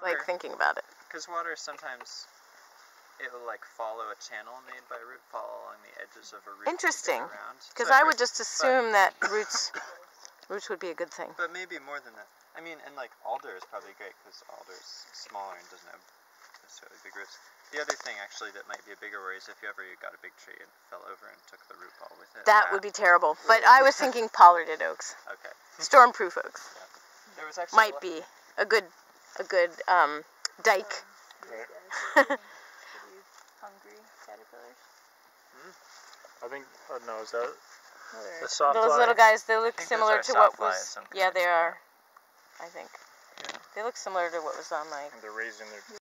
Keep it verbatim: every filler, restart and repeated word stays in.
like thinking about it. Because water sometimes, it will like follow a channel made by root, follow along the edges of a root. Interesting. Because so I would just assume that roots, roots would be a good thing. But maybe more than that. I mean, and like alder is probably great because alder is smaller and doesn't have necessarily big roots. The other thing actually that might be a bigger worry is if you ever got a big tree and fell over and took the root ball with it. That, that would be terrible. But I was thinking pollarded oaks. Okay. Stormproof oaks. Yeah. There was actually might be a good, a good um, dike. Right. Hungry caterpillars. Hmm. I think. Oh no, is that Oh, the soft Those fly? little guys, they look similar to what was. Yeah, they are. I think. Yeah. They look similar to what was on my. And they're raising their